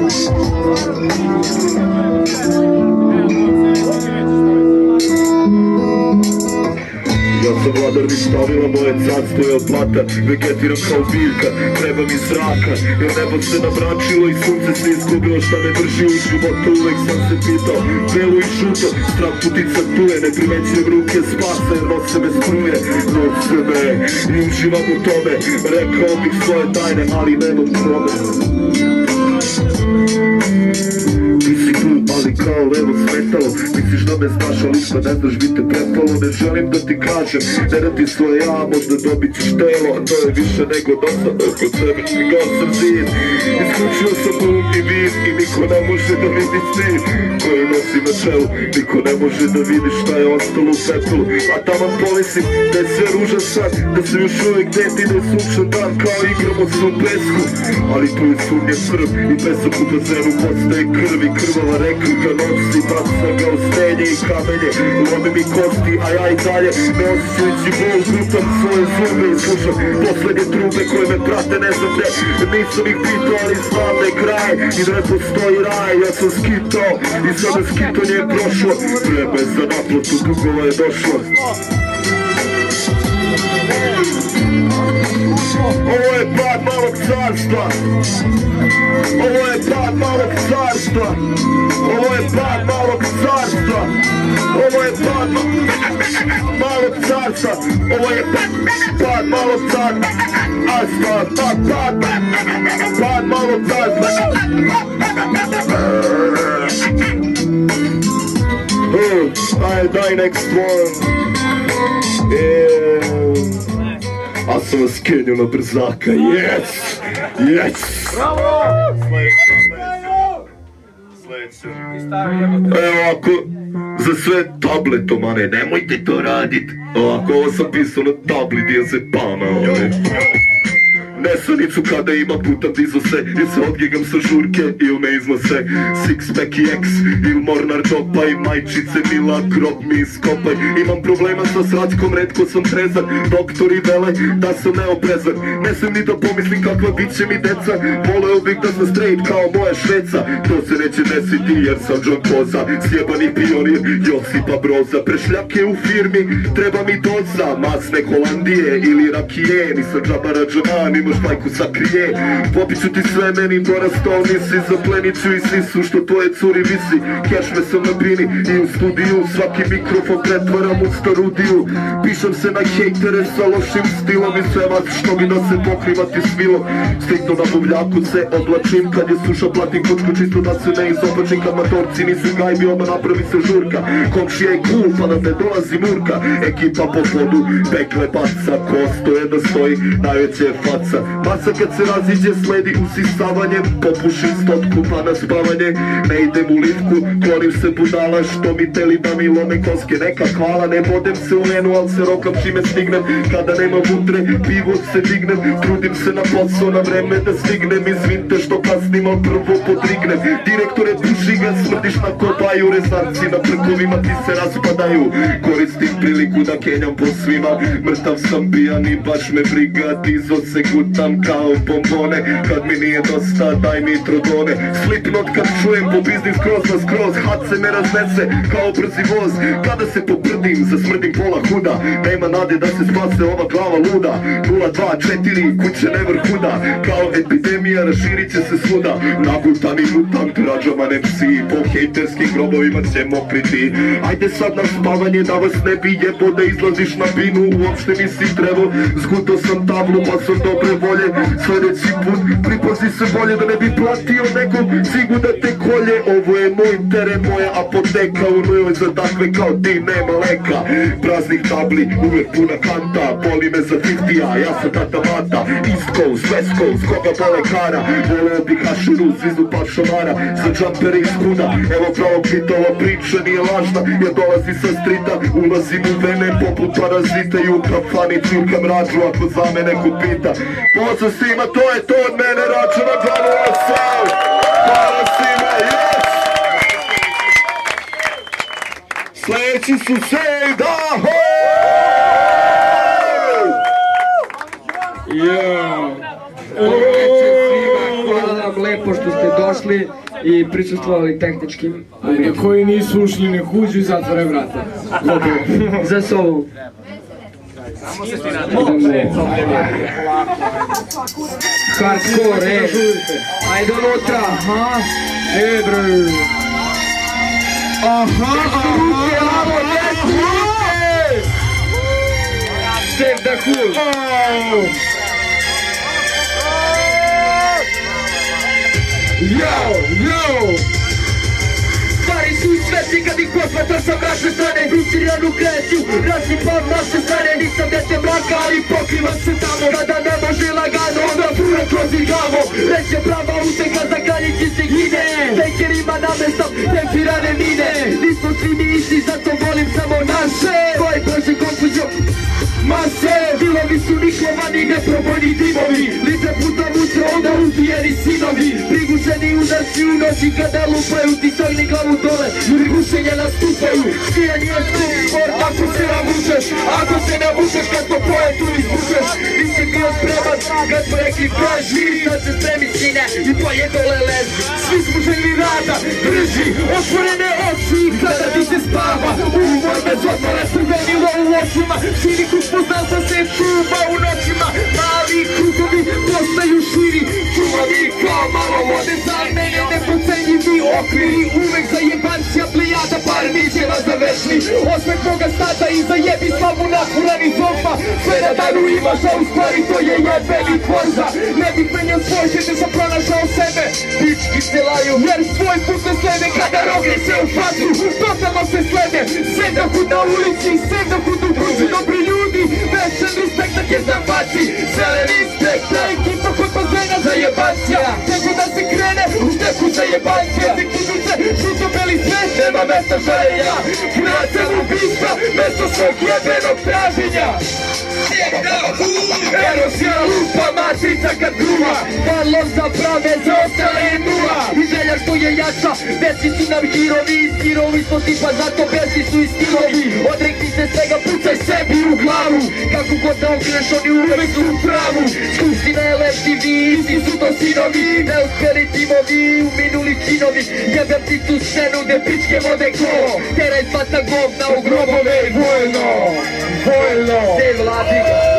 Ja sam vladar mi stavila, moje carstvo je od blata. Vegetiram kao biljka, treba mi zraka. Jer nebo se namračilo i sunce se izgubilo. Šta me drži u životu, uvek sam se pitao. Belo i žuto, strah putica tuje. Ne primećujem ruke spasa jer nose me struje. Nose me i uživam u tome. Rekao bih svoje tajne, ali nemam kome. Ti si tu, ali kao levo smetalo. Misliš da me znaš, ali što ne znaš bi te prepalo. Ne želim da ti kažem, ne radi svoje ja, možda dobit ćeš telo. A to je više nego dosta, oko sebe čigao sam zid. Isključio sam um i vid i niko ne može da vidi snid koji nosi na čelu. Niko ne može da vidi šta je ostalo u pepelu. A taman povisim da je sve ružan san, da se još uvijek deti, da je sunčan dan kao igramo se u pesku. Ali tu je sunje crv i pesak u bazenu postaje krv i krvava reka ga nosi, baca ga u stenje i kamenje, lomi mi kosti, a ja i dalje ne osjećajući bol grutam svoje zube i slušam poslednje trube koje me prate ne znam gde. Nisam ih pitao, ali znam da je kraj i da ne postoji raj. Ja sam skitao i sada skitanje je prošlo, vreme za naplatu dugova je došlo. Ovo je pad malog carstva. Ovo je pad malog carstva. Ovo je pad malog carstva. Ovo je pad malog carstva. Ovo je pad malog carstva. Pad malog carstva. Daj next one. A sam vas skenio na brzaka, yes! Yes! Bravo! Sljedeće. Evo ovako, za sve tabletomane, nemojte to radit. Ovako, ovo sam pisao na tabli gdje se pana ovdje. Nesanicu kada ima putam dizose ili se odgegam sa žurke ili me iznose Sixpack i X ili Mornar Dopa i majčice Mila grob mi iskopaj. Imam problema sa sračkom, redko sam trezan. Doktori vele da sam neoprezan. Ne sam ni da pomislim kakva bit će mi deca. Voleo bih da sam straight kao moja Šveca. To se neće desiti jer sam John Koza, sjebani pionir Josipa Broza. Prešljake u firmi, treba mi doza masne Holandije ili rakije. Nisam džabara džaman, imaš majku sakrije. Popit ću ti sve, meni dorastao nisi. Zaplenit ću i sisu što tvoje curi visi. Kešme sam na bini i u studiju. Svaki mikrofon pretvaram u starudiju. Pišem se na hejtere sa lošim stilom i sve vas što mi da se pokrivati svilom. Stikno na buvljaku se oblačim, kad je suša platim kočku čisto da se ne izopačim. Kad matorci nisu gajbi, odmah napravi se žurka. Komšija je cool, pa na te dolazi murka. Ekipa po podu, pekle baca. Ko stoje da stoji, najveće je faca. Masa kad se raziđe sledi usisavanje. Popušim stotku pa na spavanje. Ne idem u litku, klonim se budala što mi teli da mi lome koske. Neka hvala, ne bodem se u menu, al se rokam čime stignem. Kada nema vutre, pivo se dignem. Trudim se na posao, na vreme da stignem. Izvinite što kasnim, al prvo podrignem. Direktore duši ga smrdiš na kobaju. Rezarci na prkovima ti se raspadaju. Koristim priliku da kenjam po svima. Mrtav sam pijan i baš me briga. Dizo se gutam kao bombone. Kad mi nije dosta, daj mi trodone. Slipknot kad čujem po biznis skroz na skroz. Had se me raznese kao brzi voz. Kada se poprdim, zasmrdim pola huda. Nema nade da se spase ova glava luda. 024, kuće ne vrhuda. Kao epidemija raširit će se svuda. Nagutan i mutant, rađaman MC. Po hejterskim grobovima ćemo kriti. Ajde sad na spavanje da vas ne bi jebo. Da izlaziš na binu, uopšte nisi trevo. Zguto sam tablu pa sam dobre volje. Sljedeći put pripazi se bolje da ne bi platio nekom cigu da te kolje. Ovo je moj teren, moja apoteka. U njoj za takve kao ti nema leka. Praznih tabli, uvek puna kanta. Boli me za 50-a, ja sam tata mata. East Coast, West Coast, koga bole kara. Voleo bih hašuru, zvizu par šamara. Za džampere iz kuna, evo pravo pita. Ova priča nije lažna, ja dolazi sa strita. Ulazim u vene poput parazita. I u kafani čurkam rađu ako za me neko pita. Pozdrav svima, to je to od mene, računa 208. Hvala svima, yes! Sljedeći su Sejda, Hvala vam lepo što ste došli i prisustvovali tehničkim momentima. Koji nisu ušli ne kuđu i zatvore vrata. Za sobu. Hardcore, ajde unutra, aha, bre. Aha, save the cool. Yo, yo. Pari Nikad ih posmatao sam mračne strane, frustriranu kreću, razlipav naše strane, nisam dete mraka, ali pokrivam se tamo. Kada ne može lagano, onda fura kroz igavo, reće prava uteka, zakaljići se gine, fejkerima namestam tempirane mine. Nismo svi mi isti, zato volim samo naše, koji bože konfuzio mase. Dilovi su nikovani, neprobojni dimovi, litre puta mutra, onda ubijeni sinovi, prigušeni udarci u noći kada lupaju ti stojni glavu dole, ljudi gušenja nastupaju. Skijanje je sport ako se navučeš, ako se navučeš kad to poetu izvučeš. Nisi bio spreman kad smo rekli beži, sad se spremi sine i tvoje dole leži. Svi smo želi rada, drži otvorene oči kada ti se spava, umor bez odmora, crvenilo u očima, širi krug poznanstva se čuva u noćima, mali krugovi postaju širi, čuvavi kao malo vode za mene, neprocenjivi okviri, uvek zajebancija plijada, par mićeva za večni osmeh moga stata i zajebi slavu napurani zomba. Sve na danu imaš, a u stvari to je jebeni tvorza. Ne bih menjao svoj život, sam pronašao sebe, pički se laju jer svoj put ne slede kada rogne se u facu, totalno se slede. Sednokud na ulici, sednokud u kući, dobri ljudi, večan respekt na kezabaci, zeleni respekt na ekipa kod bazena zajebancija. Nego da se krene u šteku zajebancija, se kiduce, žuto beli svet, nema mesta žaljenja, puna ubistva, mesto svog jebenog traženja. Erozija lupa, matrica kad gruva, valom za prave, za ostale je nula. I želja što je jača, besi su nam hirovi, stirovi smo tipa, zato besi su i stilovi. Odrekni se svega, pucaj sebi u glavu, kako god da okreš, oni uvek su u pravu. Skupština je LFTV, isti su to sinovi, neuspeli timovi, uminuli činovi. Jebem ti tu scenu, gde pičke vode ko, teraj svata govna u grobove i vojno, vojno. Sej vladi.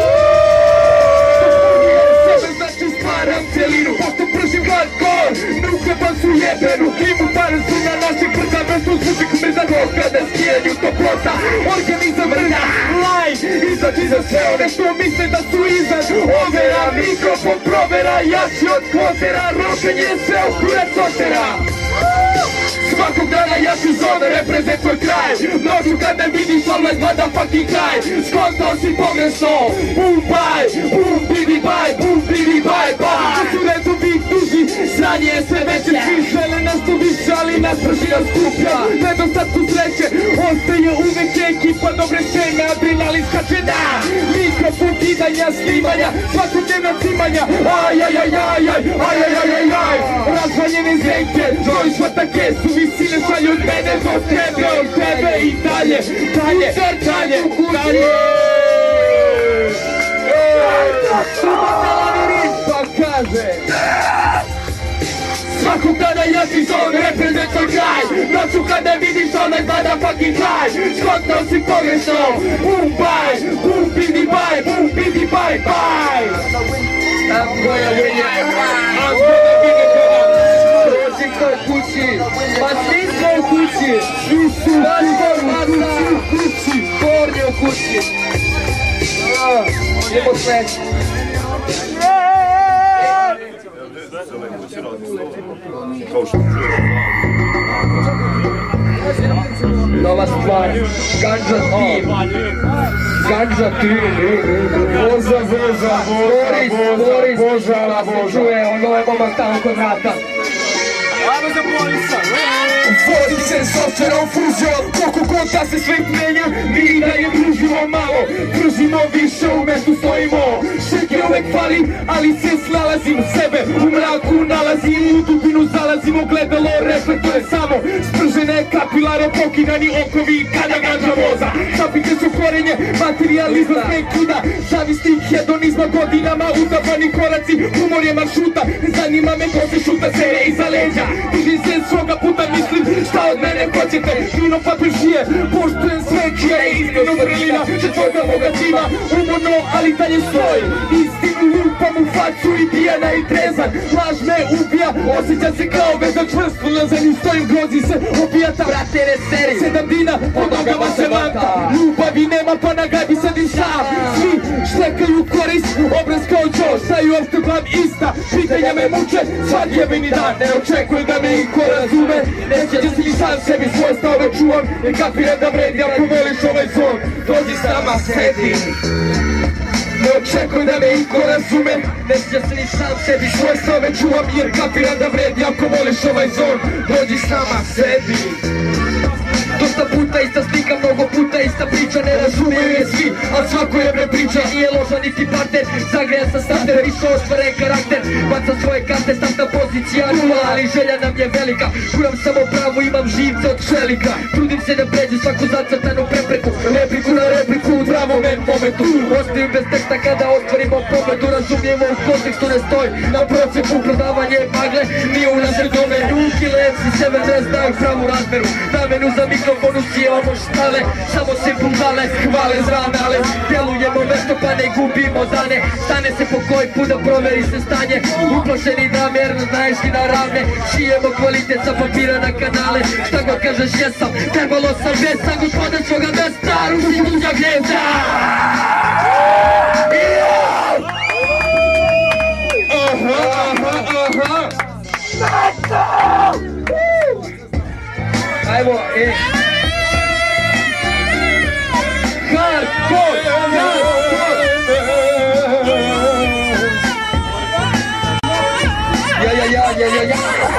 Znači stvaram celinu, pošto pržim hardcore, nuhleban su jebenu klimu, pare su na našeg brda, mesto zvučik mrda dok kada skijanju toplota, organizam vrda, live, izaći za sve one što misle da su iznad overa, mikrofon provera, jači od kvotera, rošenje sve okura sotera. Svakog dana ja ću zove reprezent tvoj kraj, noću kad me vidiš online vada fucking kraj, skontao si pogrešno, boom bye, boom bidi bye, boom bidi bye bye. To su redovi tuži, sranje je sve veće, svi žele nas to više, ali nas pražina skuplja. Nedostatku sreće, ostaje uvek ekipa, dobre šeme, adrenalin skače da, mikrofon kidanja, snimanja, svakodnevna cimanja, ajajajajaj, ajajajajaj, razvaljene zrenke, žoj švata kesu, visine šalju od mene do tebe, od tebe i dalje, dalje, dalje, dalje. Pa kaže svakog dana ja ti zovem reprezent tvoj kraj, noću kada vidiš onaj motherfucking kraj, skontao si pogrešno, boom bye, boom bidi bye, boom bidi bye bye. I'm gonna win it, I'm gonna win it. Dođi ko kući, pa svi smo u kući, svi su u kući, Borni u kući. Idemo sledeći. Nova stvar, Ganja Team, Ganja Team, Boža, Boris, Boža, se čuje, ono je momak tamo kod vrata. Ajmo za Borisa! Vodi se softverom fuzijom, koliko god da se svet menja, mi da je družimo malo, družimo više, u mestu stojimo, šeke uvek fali, ali se snalazim sebe, u mraku nalazim, u dubinu zalazim, ogledalo reflektuje samo, spržene kapilare, pokinani okovi, kada ganđa voza, kapike su korenje, materializma sve kida, zavisti hedonizma godinama, udavani koraci, humor je maršruta, zanima me ko se šuta sere iza leđa, držim se svoga puta, mislim šta od mene hoćete, vino papiršije, poštujem sve čija je istinu vrlina, četvrta moga tima, umorno, ali dalje stoji, istinu lupam u facu i pijana i trezan, laž me ubija, osjećam se kao vezan čvrst, ulazan i stojim, grozi se opijata, brate veseri, 7 dina, od nogama se vanta, ljubavi nema pa na gajbi sedim sam, svi štekaju korist, obraz kao Joe, staju opšte glav ista, pitanja me muče, svaki jebeni dan. Ne očekujem da me iko razume, neće da si ni sam sebi svoj stave čuvam. Jer kapiram da vredi ako voliš ovaj zon, dođi s nama, sedi. Ne očekujem da me iko razume, neće se ni sam sebi svoj stave čuvam. Jer kapiram da vredi ako voliš ovaj zon, dođi s nama, sedi. Dosta puta ista slika, mnogo puta ista priča, ne razumiju je svi, ali svako jebe priča. Nije loža niti partner, zagrejan sam starter, više ostvaren karakter. Bacam svoje karte, startna pozicija nula, ali želja nam je velika. Kuram samo pravo, imam živce od čelika. Trudim se da pređu svaku zacrtanu prepreku, repliku na repliku u pravom momentu. Ostavim bez teksta kada otvorimo pobedu, razumijemo u kontekstu ne stoji na procepu. Prodavanje magle, nije u našem domenu. Kilevci sebe ne znaju pravu razmeru, namenu za mikrofonu sijemo štale, samo se pumbale, hvale zrane, ale djelujemo vešto pa ne gubimo dane. Stane se po koji put da proveri se stanje, uplašeni namjerno znaješ i na ravne. Šijemo kvalitet sa papira na kanale, šta god kažeš jesam, trebalo sam vesam. Gospoda svoga mesta, ruši tuđa gnjezda. Ajmo, hardcore, ja.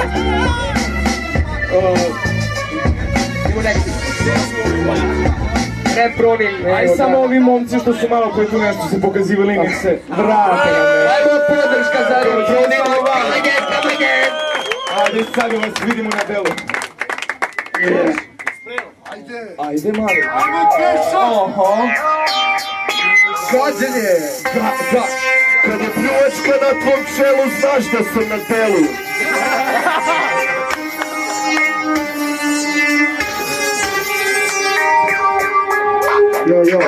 Idemo neki. Ne pronim. Aj samo ovi momci što su malo koji tu nešto se pokazivali, nek se vrate. Ajmo podrška za pronim. Ajde sad vas vidimo na delu. Ajde mali. Ajmo Keša! Gađenje. Kad je pljuvačka na tvom čelu, znaš da sam na delu. Jo.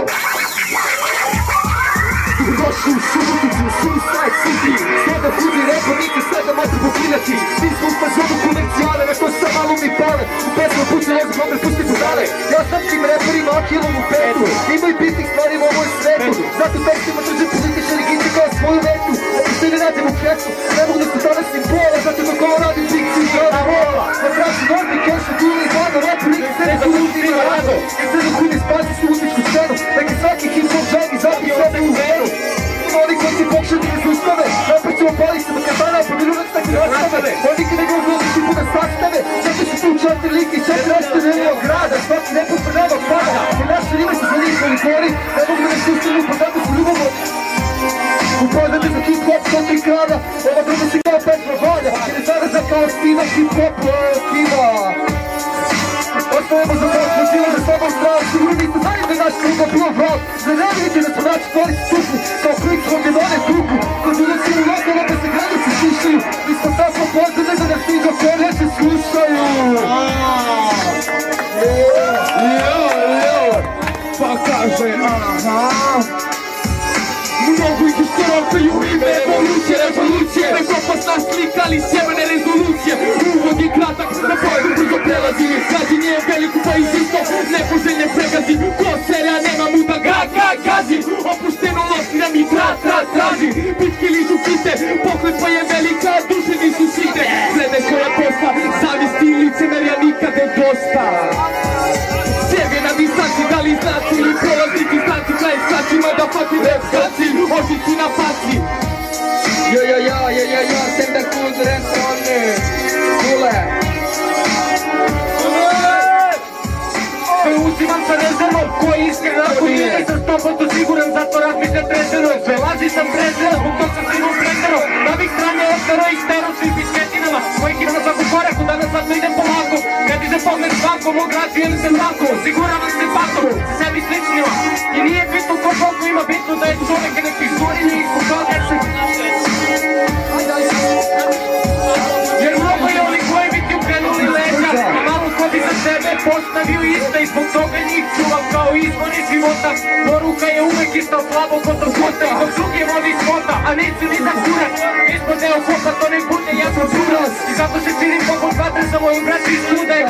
Došli u Suboticu, Suicide City. Sada fudi rekao, nikad sada mati pokidati. Mi smo u fazonu komercijale, nešto sa malo mi pale. U pesmu puće lozim, omer pusti budale. Ja znam tim reperima Akilovu petu. Imaju bitnih stvari u ovoj svetu. Zato tekstima drže političari gici kao svoju metu. Ovo se ne nađem u krecu, ne mogu da se danas simbola. Zato dok ovo radim fikciju i grada vola. Na traži normi, keša, tuli i vano. Repu lik se ne zaluti na rado. I se ne kudi spasi su utičku scenu. Neka svaki hip-hop žagi zapis sebe u veru. Oni koji ti pokušati ne zustave, opet ćemo pali se do katana, pa minunac tako nastave. Oni kada ga uzlozi ti puno sastave, zato su tu 4 liki, 4 ostane od grada. Svaki nepod prvog pada, i naše rime su za njih kolikori, ne mogu da ne sustanu, pa zato su ljubavno. Upoznate za hip-hop, to ti krada, ova druga si kao Petra Valja, jer je zaraza kao spina, hip-hop, kiva. Ostajemo za most, počilo da slabo strah, sigurno niste znali da je naš kluba bilo vrat. Da ne vidite da smo naši tvorici tukli, kao klik svog je done tuku. Kod ulazi u lokala da se granice slušaju, mi smo tako poznane da nas stiđo korjače slušaju. Pa kaže, mnogo ih istoropaju ime revolucije. Nekopasna slika, ali sjemene rezolucije. Uvod je kratak, na pojedu brzo prelazi. Gađenje je veliko pa izisto, nepoželjne pregazi. Ko serija nema mu da gazi. Opušteno loši da mi traži. Bitke ližu kite, poklepa je velika, duše nisu site. Glede koja posla, zavisti i licemerja nikade dosta. Sebe na distanci, da li znači ili prolaznik i stanci. Kraj skači, mada fucking rap skaci, ožici na faci. Ja, sem da kud resone. Kule. Uzimam sa rezervom, ko je iskren, ako nije sam 100% siguran, zato razmišljam trezveno. Sve laži sam prezreo, zbog tog sam svima pretero. Na bih strane ostaro i stero svim pičketinama, kojih ima na svaku koraku, danas zato idem polako. Ne diže pogled svako, mog razvijem se lako, osiguravam se patom, sa sebi sličnima. I nije bitno koliko ima, bitno da je čovjek neki izgorili i zbog toga se... Jer mnogo je oni koji bi ti ukrenuli leđa, a malo ko bi za sebe postavio iste i zbog toga njih čuvam kao izvori života. Poruka je uvek ista, slabo kod to skota i dok drugi vodi skota, a nisu ni za kurac. Ispod deo kopa to ne bude jako buras i zato se činim popom vatre za moju braću iz kude.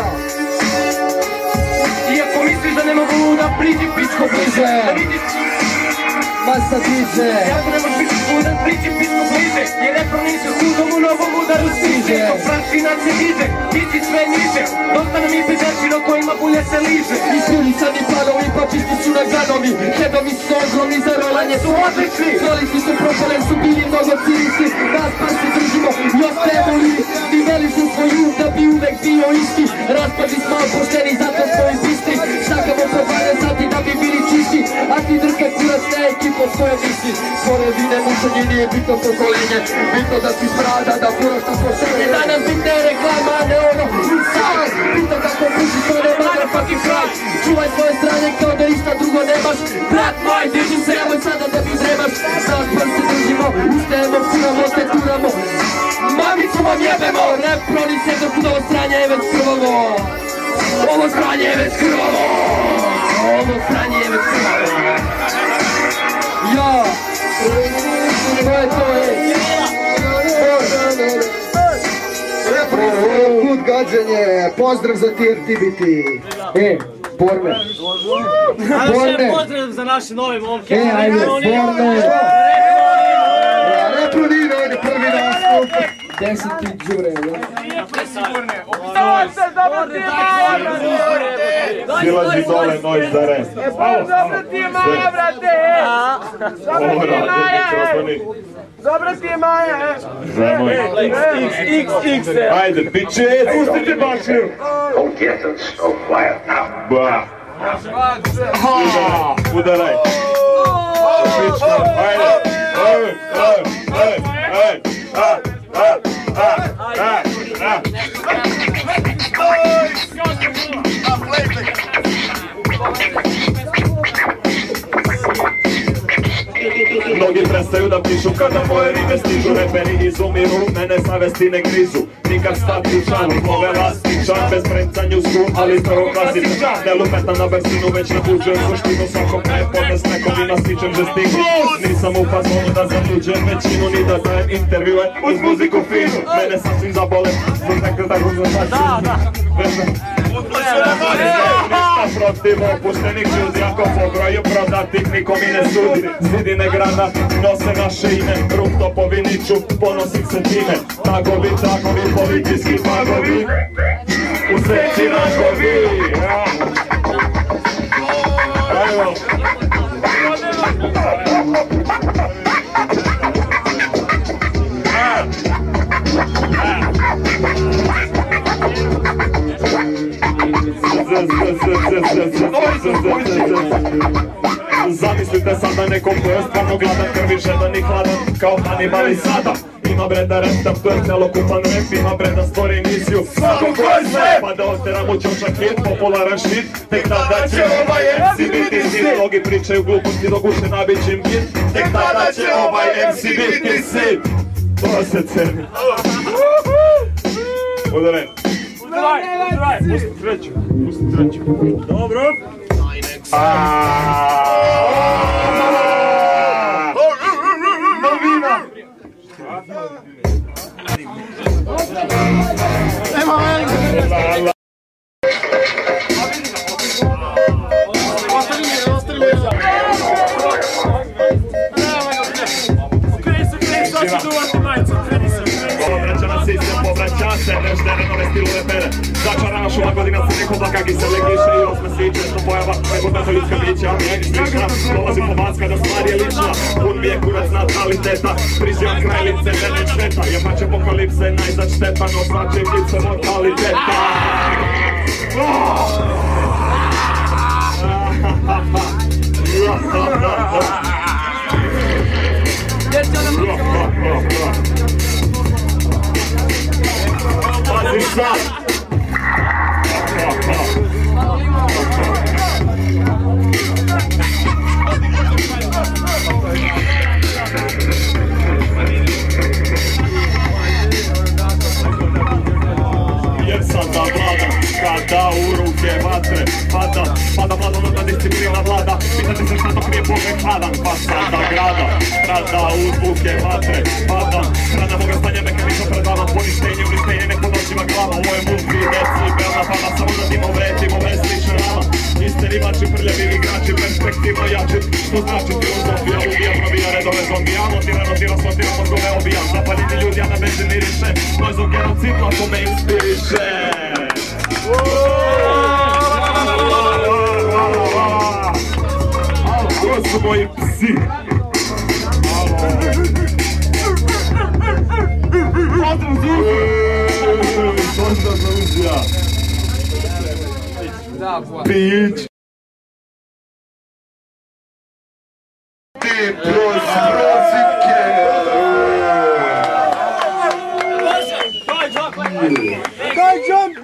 Iako misliš da ne mogu da priđi pičko bliže, da vidiš... masa diže. Jako ne možeš biti budan, priči pismo bliže. Jer repro niže, hudom u novom udaru stiže. Ko prašina se diže, ti si sve niže. Dosta nam i bežerčino kojima bulje se liže. Ispunisani planovi, pa čisti su na ganovi. Hedovi su ogromni, za rolanje su odlični. Zolisti su propale, su bili mnogo ciristi. Nas pa se držimo i ostajemo liri. Diveli su svoj um da bi uvek bio isti. Raspadi smo opušteni, zato smo i bistri. Štakamo po 12 sati da bi bili čisti. A ti drka kurac na ekipo svoje misli. Svoje vine mučenje nije bitno pokolenje. Bitno da si sprada, da furaš na poštenje. Danas bitne reklama, a ne ono inside. Bitno kako puši to ne motherfucking fraj. Čuvaj svoje strane kao da išta drugo nemaš. Brat moj, diži se, nemoj sada da mi drebaš. Nas prste držimo, ustajemo, furamo, te turamo. Mamicu vam jebemo, rap proni se dok ovo stranje je već krvavo. Ovo stranje je već krvavo. Ovo stranje je već krvavo. Ja, to je to, Put gađanje, pozdrav za TRTBT. Borne. Borne. Pozdrav za naše nove momke. Ajde, Borne. Repronino, on je prvi nastup. 10 džure, Silazi dole, noć za res. Dobro ti je Maja, brate! Dobro ti je Maja! Dobro ti je Maja! XXX. Ajde, biće, pustite bačiju. Essence of fire now. Ba. Udaraj. Ajde. Mnogi prestaju da pišu kada moje rime stižu. Reperi izumiru, mene savesti ne grizu. Nikad statičan, ove lastičan, bez brencanju sku, ali prvo klasičan. Ne lupetam na brzinu, već nabuđujem suštinu. Svakog prepodne s nekovima stičem žestinu. Nisam u fazonu da zaluđujem većinu, ni da dajem intervjue uz muziku finu. Mene sasvim zabole, zbog nekada tako značaču. Ništa protiv opuštenih ljudi, ako po broju prodatih niko mi ne sudi. Zidine grada nose naše ime, rup topovi niču, ponosim se time. Tagovi, politijski magovi, u sreći nagovi. Ajmo. Zamislite sada nekom ko je stvarno gladan, krvi žedan i hladan, kao Hannibal i sada. Ima brenda restam, to je celokupan rap, ima brenda stvori emisiju svakog ko je sve, pa da oteram u čošak hit, popularan shit, tek tada će ovaj MC biti sit. Mnogi pričaju gluposti dok ušte nabit im hit, tek tada će ovaj MC biti sit. To se ceni. Udaraj. Udaraj. Pusti treću. Dobro. Novina. Povraća se, neždere nove stilove pere. Začarana šuma godina se neko blaka kisele kiše i osme sviče. Što pojava nepoznata ljudska bića, meni slična. Dolazi po vas kada stvar je lična. Pun mi je kurac nataliteta, priživam kraj lice, mene šteta. Jebače apokalipse, najzad šteta, no znači lice mortaliteta. Pazi sad! Jer sada vlada, kada u ruke vatre pada mladonodna disciplina vlada. Pitate se šta dok nije pogled hladan, pa sada grada u zvuke vatre pada. Hrana moga stanja mehanično pred vama, poništenje, uništenje, nek po noćima glava. Ovo je multi, decibelna fama, samo da timove sliče rama. Isterivači, prljavi igrači, perspektivno jači, što znači filozofija uvijek. cipla ko me inspiriše. To su moji psi. Pozdrav za Uzija. Pić. Ti prozike. Daj jump!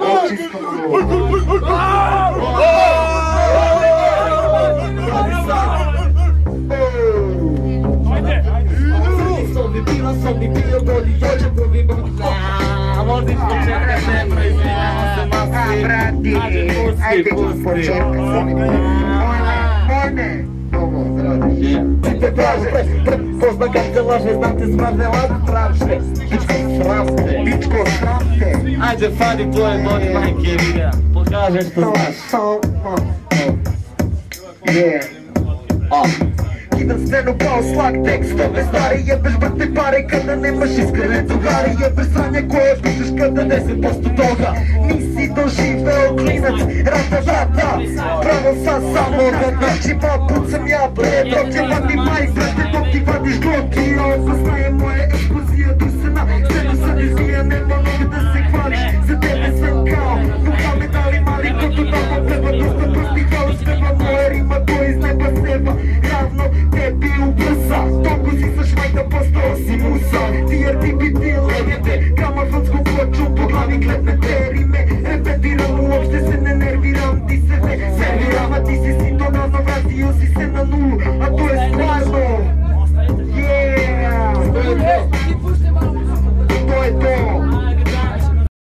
Bila sam i bio bolji, jođe bolji voziš početka zebra, izvinjamo se maski. Brati, ajde iz početka Mojne, ovo zradiš. Ti te traže, pozna kad te laže, znam te smrde lade traže. Pičko sramte. Ajde fadi tvoje boli majke videa, pokažeš što znaš. Idem scenu kao slag tekstove stari jebeš brte pare kada nemaš iskrene drugari jebeš sranje koje pišeš kada 10% toga nisi doživeo klinac rata vrata pravo sad samo da znači pa pucam ja bre dok je vadi majk brate dok ti vadiš gloki a on poznaje moje eksplozije dusena scenu sad izvijene